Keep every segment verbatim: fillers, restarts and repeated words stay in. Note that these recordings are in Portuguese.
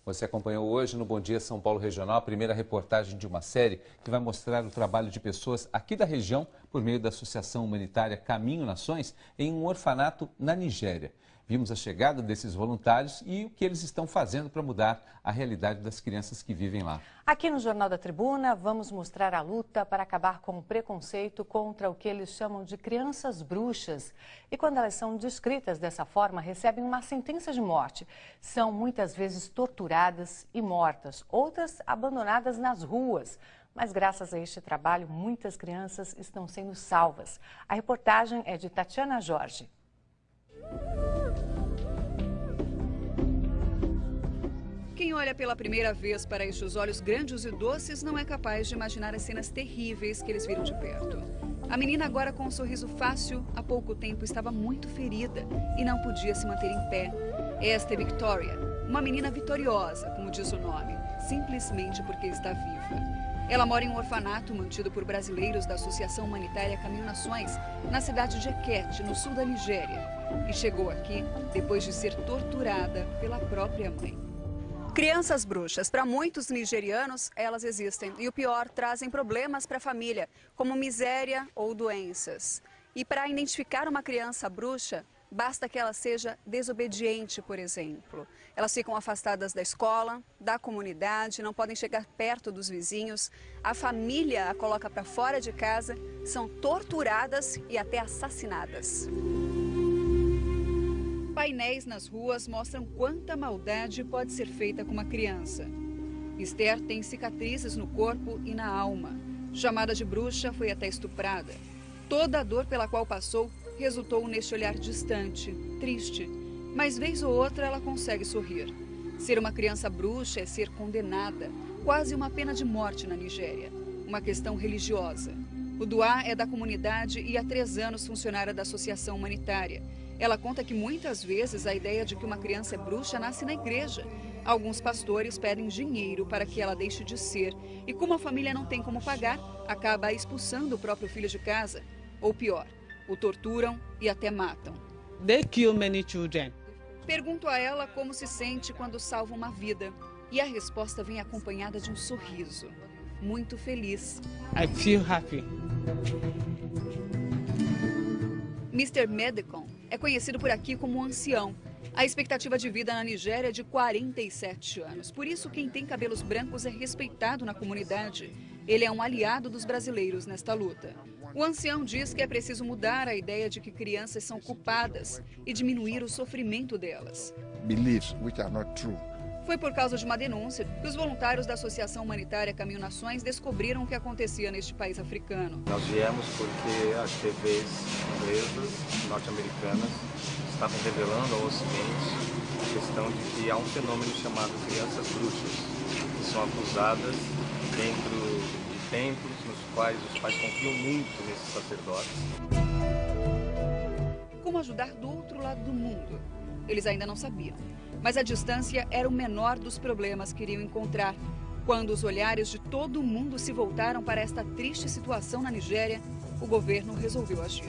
Você acompanhou hoje no Bom Dia São Paulo Regional a primeira reportagem de uma série que vai mostrar o trabalho de pessoas aqui da região por meio da Associação Humanitária Caminho Nações em um orfanato na Nigéria. Vimos a chegada desses voluntários e o que eles estão fazendo para mudar a realidade das crianças que vivem lá. Aqui no Jornal da Tribuna, vamos mostrar a luta para acabar com o preconceito contra o que eles chamam de crianças bruxas. E quando elas são descritas dessa forma, recebem uma sentença de morte. São muitas vezes torturadas e mortas, outras abandonadas nas ruas. Mas graças a este trabalho, muitas crianças estão sendo salvas. A reportagem é de Tatiana Jorge. Quem olha pela primeira vez para estes olhos grandes e doces não é capaz de imaginar as cenas terríveis que eles viram de perto. A menina, agora com um sorriso fácil, há pouco tempo estava muito ferida e não podia se manter em pé. Esta é Victoria, uma menina vitoriosa, como diz o nome, simplesmente porque está viva. Ela mora em um orfanato mantido por brasileiros da Associação Humanitária Caminho Nações, na cidade de Ekete, no sul da Nigéria. E chegou aqui depois de ser torturada pela própria mãe. Crianças bruxas, para muitos nigerianos, elas existem. E o pior, trazem problemas para a família, como miséria ou doenças. E para identificar uma criança bruxa, basta que ela seja desobediente, por exemplo. Elas ficam afastadas da escola, da comunidade, não podem chegar perto dos vizinhos. A família a coloca para fora de casa, são torturadas e até assassinadas. Painéis nas ruas mostram quanta maldade pode ser feita com uma criança. Esther tem cicatrizes no corpo e na alma. Chamada de bruxa, foi até estuprada. Toda a dor pela qual passou resultou neste olhar distante, triste. Mas vez ou outra ela consegue sorrir. Ser uma criança bruxa é ser condenada, quase uma pena de morte na Nigéria. Uma questão religiosa. O Duá é da comunidade e há três anos funcionária da Associação Humanitária. Ela conta que muitas vezes a ideia de que uma criança é bruxa nasce na igreja. Alguns pastores pedem dinheiro para que ela deixe de ser. E como a família não tem como pagar, acaba expulsando o próprio filho de casa. Ou pior, o torturam e até matam. They kill many children. Pergunto a ela como se sente quando salva uma vida. E a resposta vem acompanhada de um sorriso. Muito feliz. I feel happy. mister Medicon é conhecido por aqui como um ancião. A expectativa de vida na Nigéria é de quarenta e sete anos. Por isso, quem tem cabelos brancos é respeitado na comunidade. Ele é um aliado dos brasileiros nesta luta. O ancião diz que é preciso mudar a ideia de que crianças são culpadas e diminuir o sofrimento delas. Beliefs which are not true. Foi por causa de uma denúncia que os voluntários da Associação Humanitária Caminho Nações descobriram o que acontecia neste país africano. Nós viemos porque as T Vs inglesas, norte-americanas, estavam revelando ao Ocidente a questão de que há um fenômeno chamado crianças bruxas, que são acusadas dentro de templos nos quais os pais confiam muito nesses sacerdotes. Como ajudar do outro lado do mundo? Eles ainda não sabiam. Mas a distância era o menor dos problemas que iriam encontrar. Quando os olhares de todo mundo se voltaram para esta triste situação na Nigéria, o governo resolveu agir.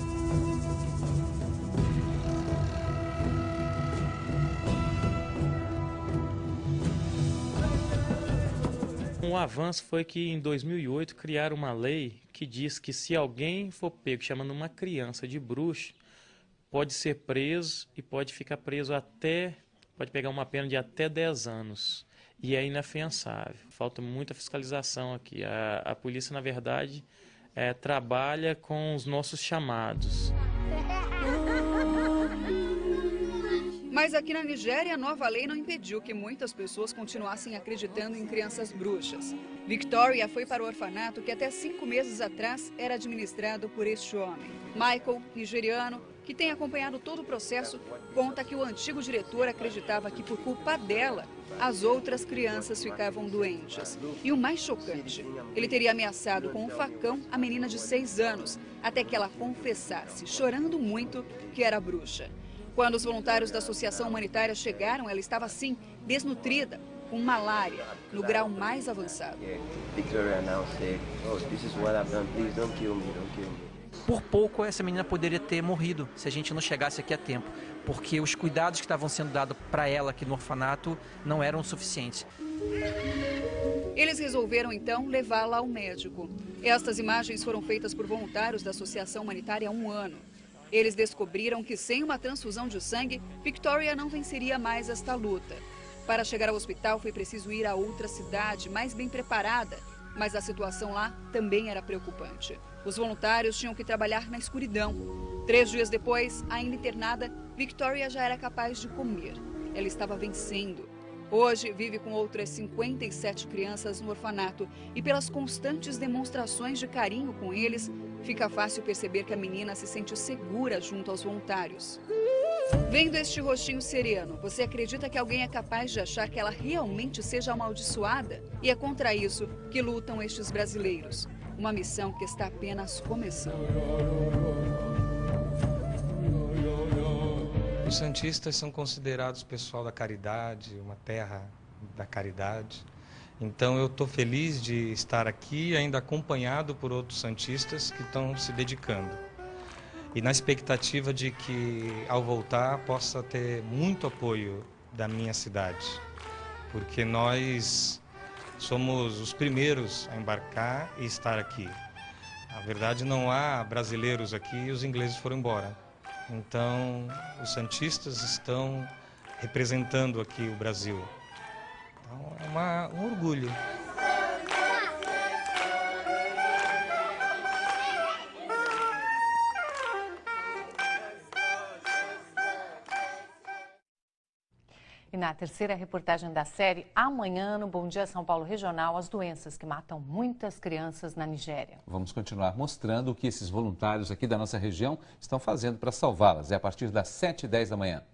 Um avanço foi que em dois mil e oito criaram uma lei que diz que se alguém for pego chamando uma criança de bruxa, pode ser preso e pode ficar preso até, pode pegar uma pena de até dez anos. E é inafiançável. Falta muita fiscalização aqui. A, a polícia, na verdade, é, trabalha com os nossos chamados. Mas aqui na Nigéria, a nova lei não impediu que muitas pessoas continuassem acreditando em crianças bruxas. Victoria foi para o orfanato que até cinco meses atrás era administrado por este homem. Michael, nigeriano, que tem acompanhado todo o processo, conta que o antigo diretor acreditava que por culpa dela, as outras crianças ficavam doentes. E o mais chocante, ele teria ameaçado com um facão a menina de seis anos, até que ela confessasse, chorando muito, que era bruxa. Quando os voluntários da Associação Humanitária chegaram, ela estava assim, desnutrida, com malária, no grau mais avançado. Por pouco essa menina poderia ter morrido se a gente não chegasse aqui a tempo, porque os cuidados que estavam sendo dados para ela aqui no orfanato não eram suficientes. Eles resolveram então levá-la ao médico. Estas imagens foram feitas por voluntários da Associação Humanitária há um ano. Eles descobriram que sem uma transfusão de sangue, Victoria não venceria mais esta luta. Para chegar ao hospital foi preciso ir a outra cidade, mais bem preparada, mas a situação lá também era preocupante. Os voluntários tinham que trabalhar na escuridão. Três dias depois, ainda internada, Victoria já era capaz de comer. Ela estava vencendo. Hoje vive com outras cinquenta e sete crianças no orfanato e pelas constantes demonstrações de carinho com eles, fica fácil perceber que a menina se sente segura junto aos voluntários. Vendo este rostinho sereno, você acredita que alguém é capaz de achar que ela realmente seja amaldiçoada? E é contra isso que lutam estes brasileiros. Uma missão que está apenas começando. Os santistas são considerados pessoal da caridade, uma terra da caridade. Então eu estou feliz de estar aqui, ainda acompanhado por outros santistas que estão se dedicando. E na expectativa de que, ao voltar, possa ter muito apoio da minha cidade. Porque nós somos os primeiros a embarcar e estar aqui. Na verdade, não há brasileiros aqui e os ingleses foram embora. Então, os santistas estão representando aqui o Brasil. Então, é uma, um orgulho. E na terceira reportagem da série, amanhã no Bom Dia São Paulo Regional, as doenças que matam muitas crianças na Nigéria. Vamos continuar mostrando o que esses voluntários aqui da nossa região estão fazendo para salvá-las. É a partir das sete e dez da manhã.